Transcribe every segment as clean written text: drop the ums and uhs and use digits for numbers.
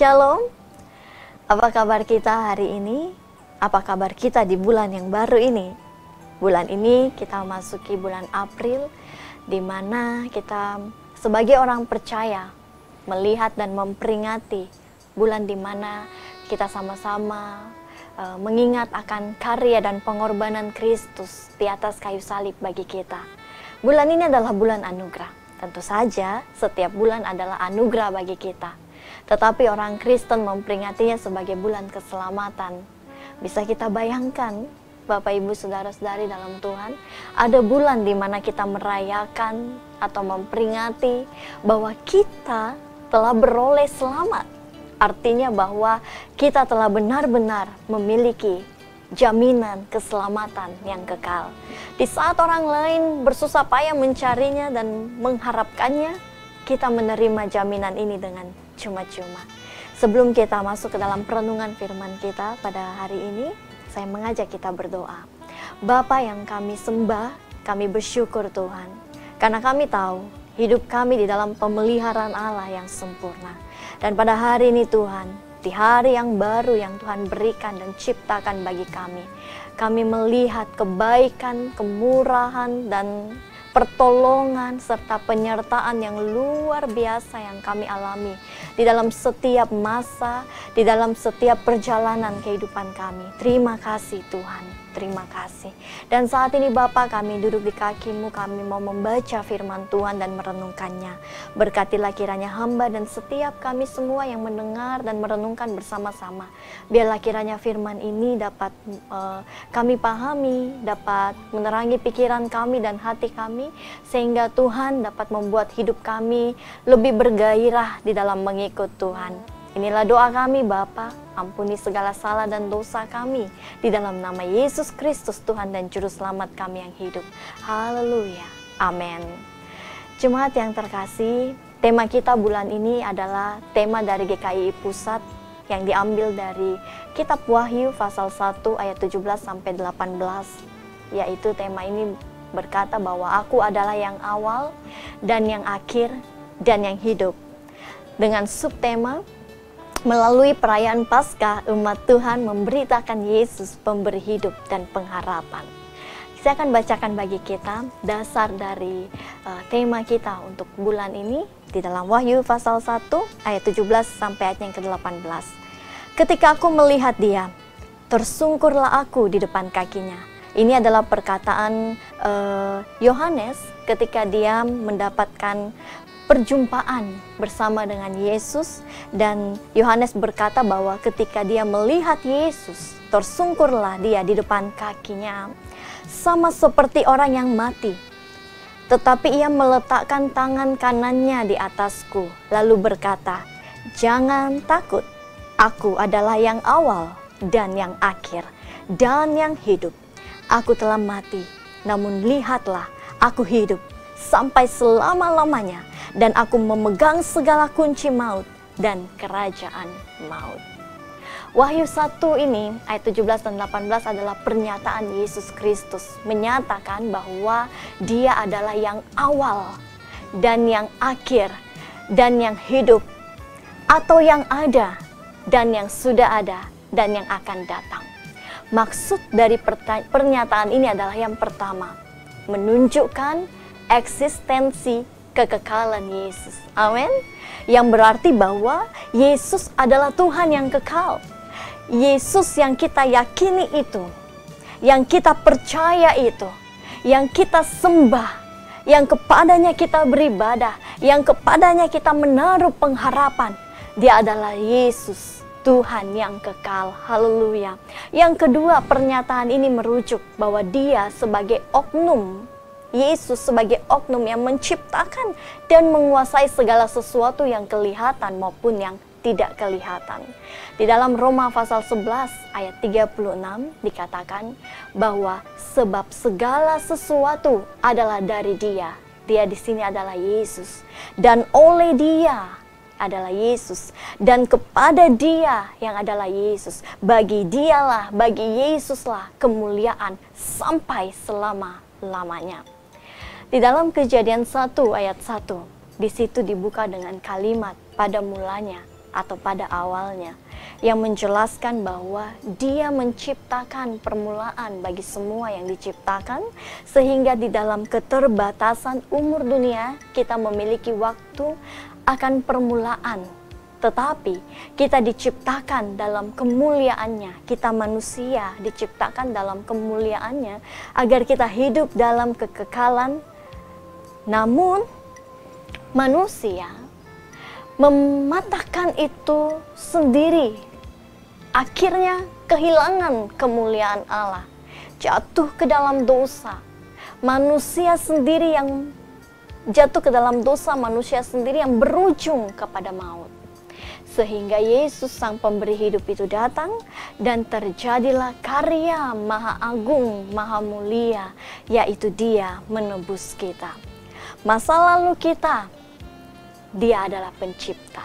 Shalom, apa kabar kita hari ini? Apa kabar kita di bulan yang baru ini? Bulan ini kita masuki bulan April, di mana kita sebagai orang percaya melihat dan memperingati bulan di mana kita sama-sama mengingat akan karya dan pengorbanan Kristus di atas kayu salib bagi kita. Bulan ini adalah bulan anugerah. Tentu saja setiap bulan adalah anugerah bagi kita. Tetapi orang Kristen memperingatinya sebagai bulan keselamatan. Bisa kita bayangkan, Bapak Ibu Saudara-saudari dalam Tuhan, ada bulan di mana kita merayakan atau memperingati bahwa kita telah beroleh selamat. Artinya bahwa kita telah benar-benar memiliki jaminan keselamatan yang kekal. Di saat orang lain bersusah payah mencarinya dan mengharapkannya, kita menerima jaminan ini dengan cuma-cuma. Sebelum kita masuk ke dalam perenungan firman kita pada hari ini, saya mengajak kita berdoa. Bapa yang kami sembah, kami bersyukur Tuhan, karena kami tahu hidup kami di dalam pemeliharaan Allah yang sempurna. Dan pada hari ini Tuhan, di hari yang baru yang Tuhan berikan dan ciptakan bagi kami melihat kebaikan, kemurahan, dan pertolongan serta penyertaan yang luar biasa yang kami alami di dalam setiap masa, di dalam setiap perjalanan kehidupan kami. Terima kasih Tuhan, terima kasih. Dan saat ini Bapa, kami duduk di kaki-Mu, kami mau membaca firman Tuhan dan merenungkannya. Berkatilah kiranya hamba dan setiap kami semua yang mendengar dan merenungkan bersama-sama. Biarlah kiranya firman ini dapat kami pahami, dapat menerangi pikiran kami dan hati kami, sehingga Tuhan dapat membuat hidup kami lebih bergairah di dalam mengikut Tuhan. Inilah doa kami Bapa, ampuni segala salah dan dosa kami, di dalam nama Yesus Kristus Tuhan dan Juru Selamat kami yang hidup. Haleluya, amin. Jemaat yang terkasih, tema kita bulan ini adalah tema dari GKI Pusat yang diambil dari Kitab Wahyu pasal 1 ayat 17-18, yaitu tema ini berkata bahwa aku adalah yang awal dan yang akhir dan yang hidup. Dengan subtema, melalui perayaan Paskah, umat Tuhan memberitakan Yesus pemberi hidup dan pengharapan. Saya akan bacakan bagi kita dasar dari tema kita untuk bulan ini di dalam Wahyu pasal 1 ayat 17 sampai ayat yang ke-18. Ketika aku melihat Dia, tersungkurlah aku di depan kakinya. Ini adalah perkataan Yohanes ketika dia mendapatkan perjumpaan bersama dengan Yesus, dan Yohanes berkata bahwa ketika dia melihat Yesus, tersungkurlah dia di depan kakinya, sama seperti orang yang mati. Tetapi ia meletakkan tangan kanannya di atasku, lalu berkata, "Jangan takut, aku adalah yang awal dan yang akhir dan yang hidup. Aku telah mati, namun lihatlah, aku hidup sampai selama-lamanya, dan aku memegang segala kunci maut dan kerajaan maut." Wahyu 1 ini, ayat 17 dan 18 adalah pernyataan Yesus Kristus, menyatakan bahwa Dia adalah yang awal dan yang akhir dan yang hidup, atau yang ada dan yang sudah ada dan yang akan datang. Maksud dari pernyataan ini adalah yang pertama, menunjukkan eksistensi kekekalan Yesus. Amin. Yang berarti bahwa Yesus adalah Tuhan yang kekal. Yesus yang kita yakini itu, yang kita percaya itu, yang kita sembah, yang kepadanya kita beribadah, yang kepadanya kita menaruh pengharapan. Dia adalah Yesus, Tuhan yang kekal. Haleluya. Yang kedua, pernyataan ini merujuk bahwa Dia sebagai oknum, Yesus sebagai oknum yang menciptakan dan menguasai segala sesuatu yang kelihatan maupun yang tidak kelihatan. Di dalam Roma pasal 11 ayat 36 dikatakan bahwa sebab segala sesuatu adalah dari Dia. Dia di sini adalah Yesus, dan oleh Dia adalah Yesus, dan kepada Dia yang adalah Yesus, bagi Dialah, bagi Yesuslah kemuliaan sampai selama-lamanya. Di dalam Kejadian 1 ayat 1, di situ dibuka dengan kalimat pada mulanya atau pada awalnya, yang menjelaskan bahwa Dia menciptakan permulaan bagi semua yang diciptakan, sehingga di dalam keterbatasan umur dunia kita memiliki waktu akan permulaan. Tetapi kita diciptakan dalam kemuliaannya, kita manusia diciptakan dalam kemuliaannya agar kita hidup dalam kekekalan. Namun manusia mematahkan itu sendiri, akhirnya kehilangan kemuliaan Allah, jatuh ke dalam dosa. Manusia sendiri yang jatuh ke dalam dosa, manusia sendiri yang berujung kepada maut. Sehingga Yesus sang pemberi hidup itu datang dan terjadilah karya maha agung, maha mulia, yaitu Dia menebus kita. Masa lalu kita, Dia adalah pencipta.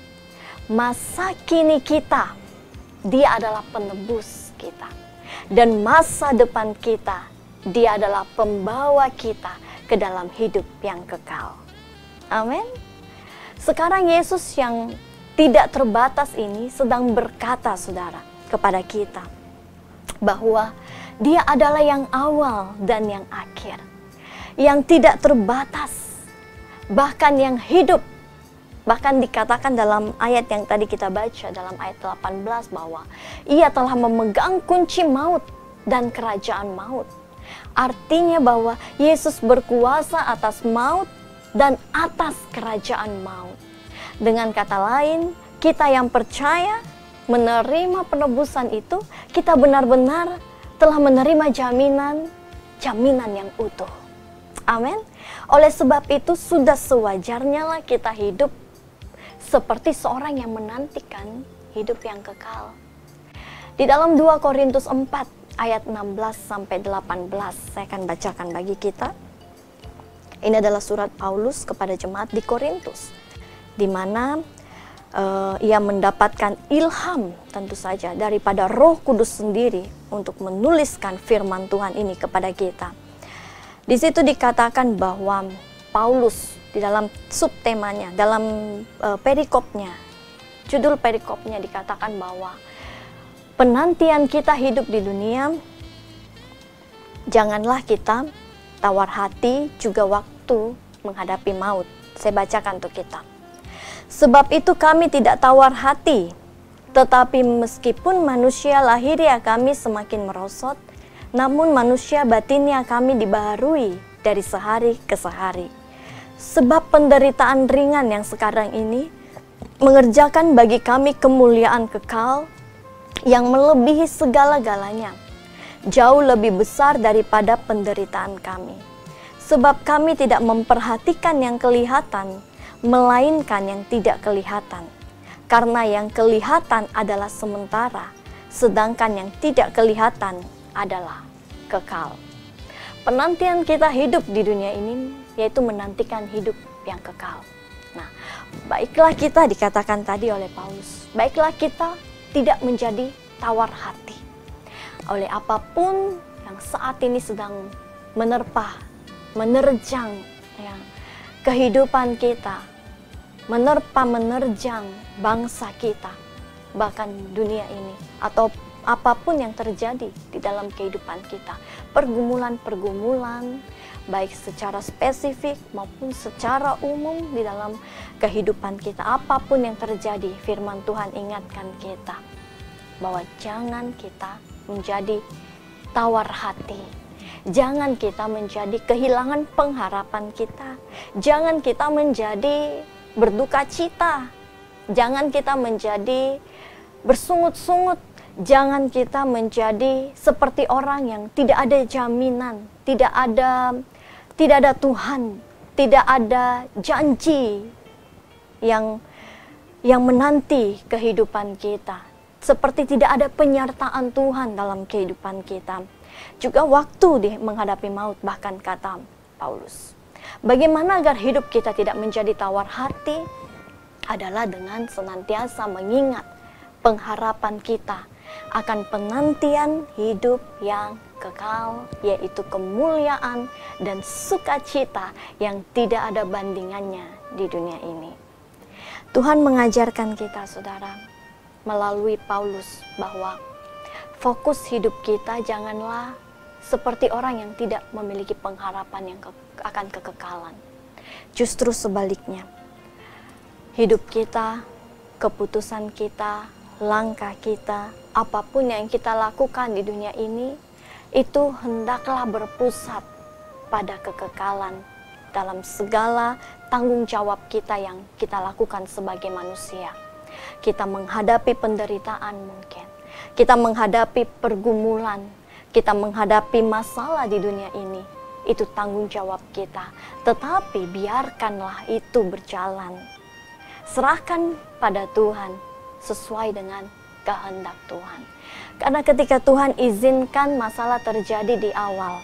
Masa kini kita, Dia adalah penebus kita. Dan masa depan kita, Dia adalah pembawa kita ke dalam hidup yang kekal. Amin. Sekarang Yesus yang tidak terbatas ini sedang berkata, saudara, kepada kita bahwa Dia adalah yang awal dan yang akhir, yang tidak terbatas, bahkan yang hidup. Bahkan dikatakan dalam ayat yang tadi kita baca, dalam ayat 18, bahwa Ia telah memegang kunci maut dan kerajaan maut. Artinya bahwa Yesus berkuasa atas maut dan atas kerajaan maut. Dengan kata lain, kita yang percaya menerima penebusan itu, kita benar-benar telah menerima jaminan yang utuh. Amin. Oleh sebab itu sudah sewajarnya lah kita hidup seperti seorang yang menantikan hidup yang kekal. Di dalam 2 Korintus 4 ayat 16 sampai 18 saya akan bacakan bagi kita. Ini adalah surat Paulus kepada jemaat di Korintus, di mana ia mendapatkan ilham tentu saja daripada Roh Kudus sendiri untuk menuliskan firman Tuhan ini kepada kita. Di situ dikatakan bahwa Paulus di dalam subtemanya, dalam perikopnya, judul perikopnya dikatakan bahwa penantian kita hidup di dunia, janganlah kita tawar hati juga waktu menghadapi maut. Saya bacakan untuk kita. Sebab itu kami tidak tawar hati, tetapi meskipun manusia lahiriah kami semakin merosot, namun manusia batinnya kami dibaharui dari sehari ke sehari. Sebab penderitaan ringan yang sekarang ini mengerjakan bagi kami kemuliaan kekal yang melebihi segala-galanya, jauh lebih besar daripada penderitaan kami. Sebab kami tidak memperhatikan yang kelihatan, melainkan yang tidak kelihatan. Karena yang kelihatan adalah sementara, sedangkan yang tidak kelihatan adalah kekal. Penantian kita hidup di dunia ini yaitu menantikan hidup yang kekal. Nah, baiklah kita, dikatakan tadi oleh Paulus, baiklah kita tidak menjadi tawar hati oleh apapun yang saat ini sedang menerjang ya, kehidupan kita, menerjang bangsa kita, bahkan dunia ini, atau apapun yang terjadi di dalam kehidupan kita, pergumulan-pergumulan, baik secara spesifik maupun secara umum di dalam kehidupan kita. Apapun yang terjadi, firman Tuhan ingatkan kita bahwa jangan kita menjadi tawar hati, jangan kita menjadi kehilangan pengharapan kita, jangan kita menjadi berduka cita, jangan kita menjadi bersungut-sungut, jangan kita menjadi seperti orang yang tidak ada jaminan, tidak ada Tuhan, tidak ada janji yang menanti kehidupan kita. Seperti tidak ada penyertaan Tuhan dalam kehidupan kita. Juga waktu menghadapi maut, bahkan kata Paulus. Bagaimana agar hidup kita tidak menjadi tawar hati? Adalah dengan senantiasa mengingat pengharapan kita akan penantian hidup yang kekal, yaitu kemuliaan dan sukacita yang tidak ada bandingannya di dunia ini. Tuhan mengajarkan kita, saudara, melalui Paulus bahwa fokus hidup kita janganlah seperti orang yang tidak memiliki pengharapan yang akan kekekalan. Justru sebaliknya, hidup kita, keputusan kita, langkah kita, apapun yang kita lakukan di dunia ini, itu hendaklah berpusat pada kekekalan dalam segala tanggung jawab kita yang kita lakukan sebagai manusia. Kita menghadapi penderitaan mungkin, kita menghadapi pergumulan, kita menghadapi masalah di dunia ini, itu tanggung jawab kita. Tetapi biarkanlah itu berjalan. Serahkan pada Tuhan sesuai dengan kehendak Tuhan. Karena ketika Tuhan izinkan masalah terjadi di awal,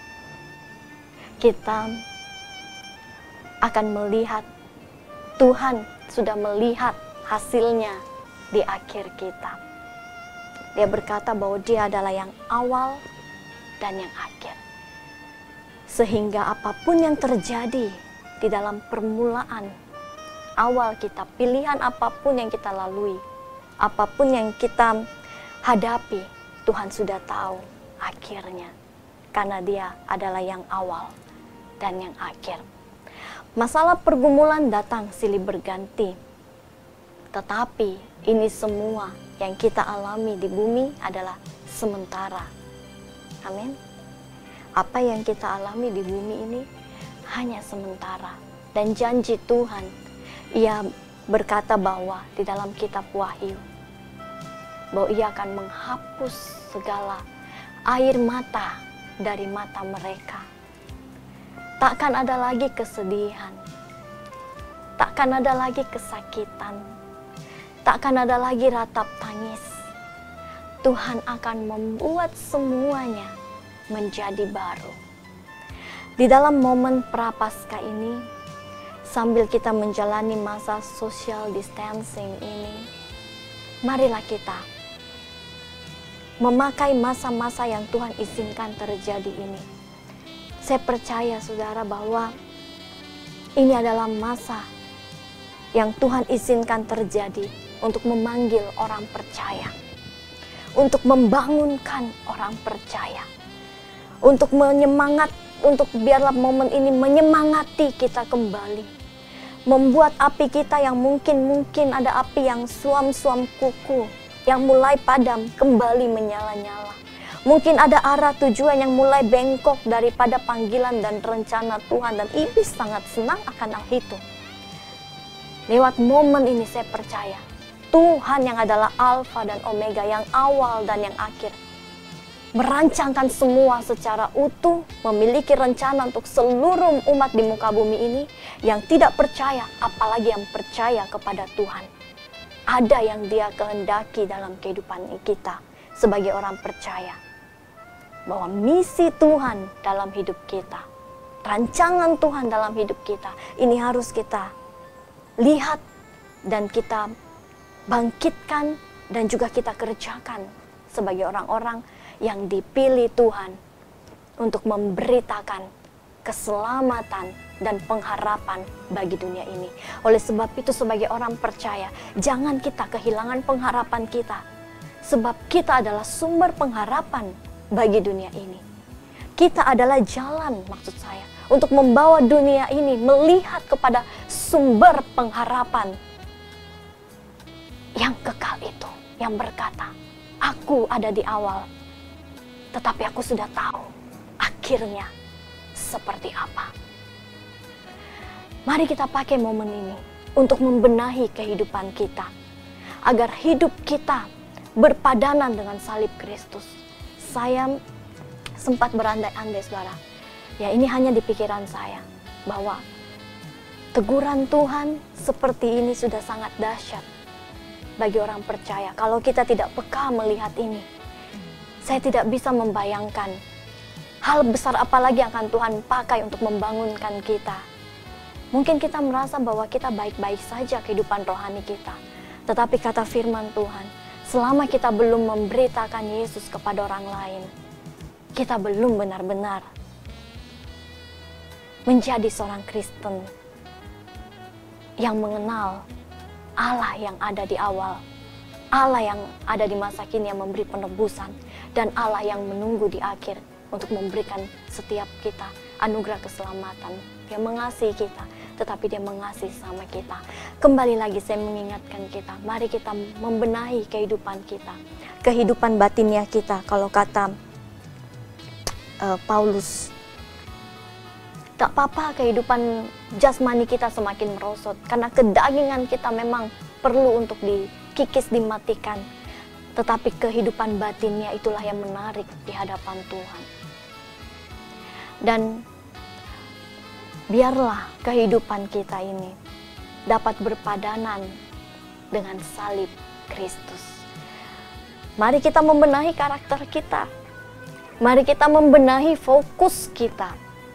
kita akan melihat Tuhan sudah melihat hasilnya di akhir kita. Dia berkata bahwa Dia adalah yang awal dan yang akhir. Sehingga apapun yang terjadi di dalam permulaan awal kita, pilihan apapun yang kita lalui, apapun yang kita hadapi, Tuhan sudah tahu akhirnya. Karena Dia adalah yang awal dan yang akhir. Masalah pergumulan datang silih berganti. Tetapi ini semua yang kita alami di bumi adalah sementara. Amin. Apa yang kita alami di bumi ini hanya sementara. Dan janji Tuhan, Ia berkata bahwa di dalam kitab Wahyu, bahwa Ia akan menghapus segala air mata dari mata mereka. Takkan ada lagi kesedihan, takkan ada lagi kesakitan, takkan ada lagi ratap tangis. Tuhan akan membuat semuanya menjadi baru. Di dalam momen Prapaskah ini, sambil kita menjalani masa social distancing ini, marilah kita memakai masa-masa yang Tuhan izinkan terjadi ini. Saya percaya, saudara, bahwa ini adalah masa yang Tuhan izinkan terjadi untuk memanggil orang percaya, untuk membangunkan orang percaya, untuk untuk biarlah momen ini menyemangati kita kembali, membuat api kita yang mungkin ada api yang suam-suam kuku, yang mulai padam kembali menyala-nyala. Mungkin ada arah tujuan yang mulai bengkok daripada panggilan dan rencana Tuhan, dan iblis sangat senang akan hal itu. Lewat momen ini saya percaya Tuhan yang adalah Alfa dan Omega, yang awal dan yang akhir, merancangkan semua secara utuh, memiliki rencana untuk seluruh umat di muka bumi ini yang tidak percaya, apalagi yang percaya kepada Tuhan. Ada yang Dia kehendaki dalam kehidupan kita sebagai orang percaya. Bahwa misi Tuhan dalam hidup kita, rancangan Tuhan dalam hidup kita, ini harus kita lihat dan kita bangkitkan dan juga kita kerjakan sebagai orang-orang yang dipilih Tuhan untuk memberitakan keselamatan dan pengharapan bagi dunia ini. Oleh sebab itu, sebagai orang percaya, jangan kita kehilangan pengharapan kita, sebab kita adalah sumber pengharapan bagi dunia ini. Kita adalah jalan, maksud saya, untuk membawa dunia ini melihat kepada sumber pengharapan yang kekal itu, yang berkata, aku ada di awal, tetapi aku sudah tahu akhirnya seperti apa. Mari kita pakai momen ini untuk membenahi kehidupan kita, agar hidup kita berpadanan dengan salib Kristus. Saya sempat berandai-andai, saudara. Ya, ini hanya di pikiran saya, bahwa teguran Tuhan seperti ini sudah sangat dahsyat bagi orang percaya. Kalau kita tidak peka melihat ini, saya tidak bisa membayangkan hal besar apa lagi yang akan Tuhan pakai untuk membangunkan kita. Mungkin kita merasa bahwa kita baik-baik saja kehidupan rohani kita. Tetapi kata firman Tuhan, selama kita belum memberitakan Yesus kepada orang lain, kita belum benar-benar menjadi seorang Kristen yang mengenal Allah yang ada di awal, Allah yang ada di masa kini yang memberi penebusan, dan Allah yang menunggu di akhir untuk memberikan setiap kita anugerah keselamatan. Dia mengasihi kita, tetapi dia mengasihi sama kita. Kembali lagi saya mengingatkan kita, mari kita membenahi kehidupan kita, kehidupan batinnya kita. Kalau kata Paulus, tak apa-apa kehidupan jasmani kita semakin merosot, karena kedagingan kita memang perlu untuk dikikis, dimatikan. Tetapi kehidupan batinnya itulah yang menarik di hadapan Tuhan. Dan biarlah kehidupan kita ini dapat berpadanan dengan salib Kristus. Mari kita membenahi karakter kita. Mari kita membenahi fokus kita.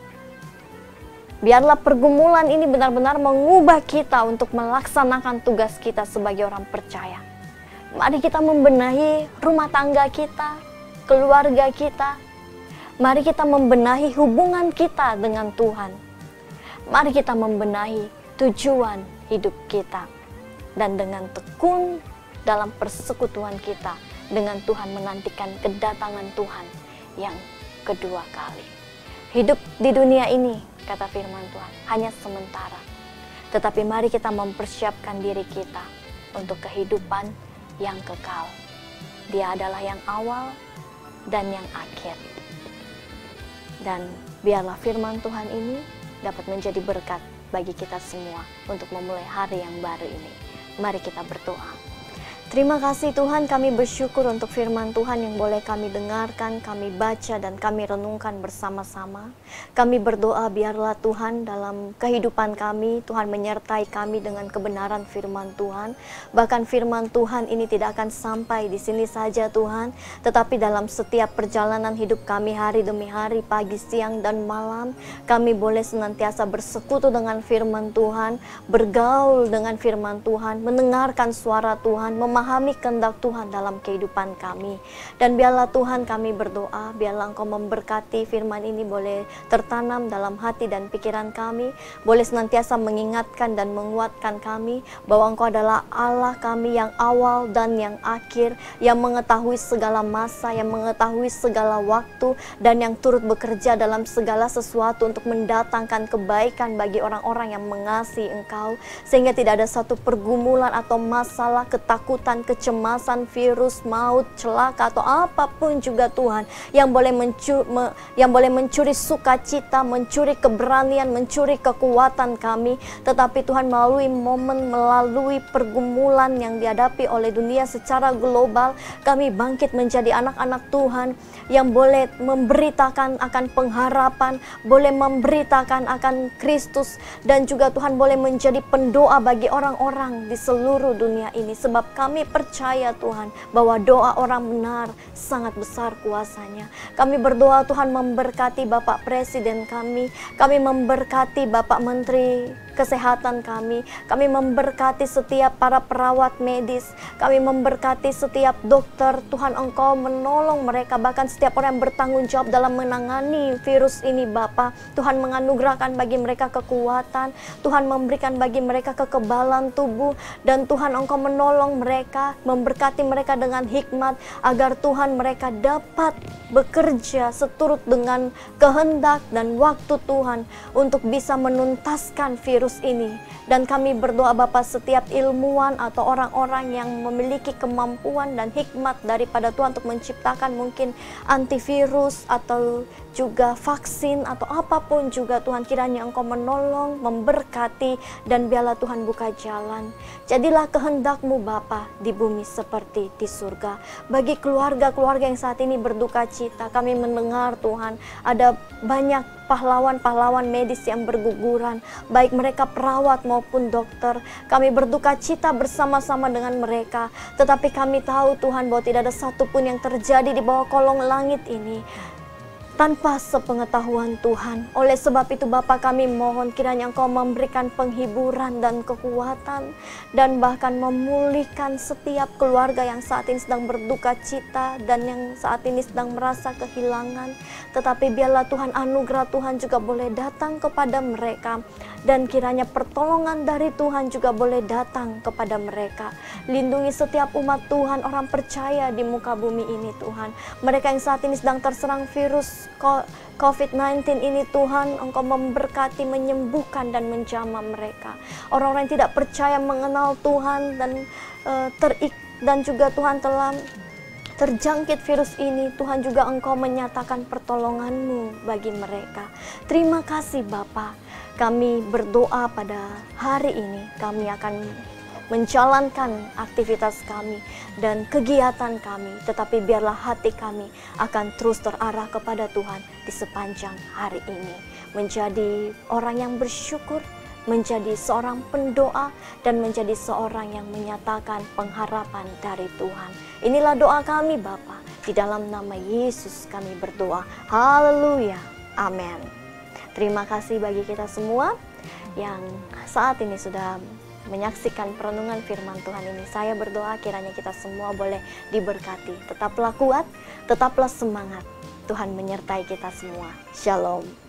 Biarlah pergumulan ini benar-benar mengubah kita untuk melaksanakan tugas kita sebagai orang percaya. Mari kita membenahi rumah tangga kita, keluarga kita. Mari kita membenahi hubungan kita dengan Tuhan. Mari kita membenahi tujuan hidup kita. Dan dengan tekun dalam persekutuan kita dengan Tuhan, menantikan kedatangan Tuhan yang kedua kali. Hidup di dunia ini, kata firman Tuhan, hanya sementara. Tetapi mari kita mempersiapkan diri kita untuk kehidupan yang kekal. Dia adalah yang awal dan yang akhir. Dan biarlah firman Tuhan ini dapat menjadi berkat bagi kita semua untuk memulai hari yang baru ini. Mari kita berdoa. Terima kasih Tuhan, kami bersyukur untuk firman Tuhan yang boleh kami dengarkan, kami baca dan kami renungkan bersama-sama. Kami berdoa biarlah Tuhan dalam kehidupan kami, Tuhan menyertai kami dengan kebenaran firman Tuhan. Bahkan firman Tuhan ini tidak akan sampai di sini saja Tuhan, tetapi dalam setiap perjalanan hidup kami hari demi hari, pagi, siang, dan malam, kami boleh senantiasa bersekutu dengan firman Tuhan, bergaul dengan firman Tuhan, mendengarkan suara Tuhan, memahami kehendak Tuhan dalam kehidupan kami. Dan biarlah Tuhan kami berdoa, biarlah Engkau memberkati firman ini boleh tertanam dalam hati dan pikiran kami, boleh senantiasa mengingatkan dan menguatkan kami bahwa Engkau adalah Allah kami yang awal dan yang akhir, yang mengetahui segala masa, yang mengetahui segala waktu, dan yang turut bekerja dalam segala sesuatu untuk mendatangkan kebaikan bagi orang-orang yang mengasihi Engkau, sehingga tidak ada satu pergumulan atau masalah, ketakutan, kecemasan, virus, maut, celaka, atau apapun juga Tuhan yang boleh mencuri sukacita, mencuri keberanian, mencuri kekuatan kami. Tetapi Tuhan, melalui momen, melalui pergumulan yang dihadapi oleh dunia secara global, kami bangkit menjadi anak-anak Tuhan yang boleh memberitakan akan pengharapan, boleh memberitakan akan Kristus, dan juga Tuhan boleh menjadi pendoa bagi orang-orang di seluruh dunia ini. Sebab kami percaya Tuhan bahwa doa orang benar sangat besar kuasanya. Kami berdoa Tuhan memberkati Bapak Presiden kami memberkati Bapak Menteri Kesehatan kami memberkati setiap para perawat medis, kami memberkati setiap dokter. Tuhan, Engkau menolong mereka, bahkan setiap orang yang bertanggung jawab dalam menangani virus ini Bapa. Tuhan menganugerahkan bagi mereka kekuatan, Tuhan memberikan bagi mereka kekebalan tubuh, dan Tuhan Engkau menolong mereka, memberkati mereka dengan hikmat, agar Tuhan mereka dapat bekerja seturut dengan kehendak dan waktu Tuhan untuk bisa menuntaskan virus ini. Dan kami berdoa Bapa, setiap ilmuwan atau orang-orang yang memiliki kemampuan dan hikmat daripada Tuhan untuk menciptakan mungkin antivirus atau juga vaksin atau apapun juga Tuhan, kiranya Engkau menolong, memberkati, dan biarlah Tuhan buka jalan. Jadilah kehendak-Mu Bapa di bumi seperti di surga. Bagi keluarga-keluarga yang saat ini berduka cita, kami mendengar Tuhan ada banyak pahlawan-pahlawan medis yang berguguran, baik mereka perawat maupun dokter. Kami berduka cita bersama-sama dengan mereka, tetapi kami tahu Tuhan bahwa tidak ada satupun yang terjadi di bawah kolong langit ini tanpa sepengetahuan Tuhan. Oleh sebab itu Bapa, kami mohon kiranya Engkau memberikan penghiburan dan kekuatan, dan bahkan memulihkan setiap keluarga yang saat ini sedang berduka cita dan yang saat ini sedang merasa kehilangan. Tetapi biarlah Tuhan, anugerah Tuhan juga boleh datang kepada mereka, dan kiranya pertolongan dari Tuhan juga boleh datang kepada mereka. Lindungi setiap umat Tuhan, orang percaya di muka bumi ini Tuhan. Mereka yang saat ini sedang terserang virus COVID-19 ini Tuhan, Engkau memberkati, menyembuhkan dan menjamah mereka. Orang-orang yang tidak percaya mengenal Tuhan dan juga Tuhan telah terjangkit virus ini, Tuhan juga Engkau menyatakan pertolongan-Mu bagi mereka. Terima kasih Bapa. Kami berdoa pada hari ini, kami akan menjalankan aktivitas kami dan kegiatan kami, tetapi biarlah hati kami akan terus terarah kepada Tuhan di sepanjang hari ini. Menjadi orang yang bersyukur, menjadi seorang pendoa, dan menjadi seorang yang menyatakan pengharapan dari Tuhan. Inilah doa kami Bapa, di dalam nama Yesus kami berdoa. Haleluya, amin. Terima kasih bagi kita semua yang saat ini sudah menyaksikan perenungan firman Tuhan ini. Saya berdoa kiranya kita semua boleh diberkati. Tetaplah kuat, tetaplah semangat. Tuhan menyertai kita semua. Shalom.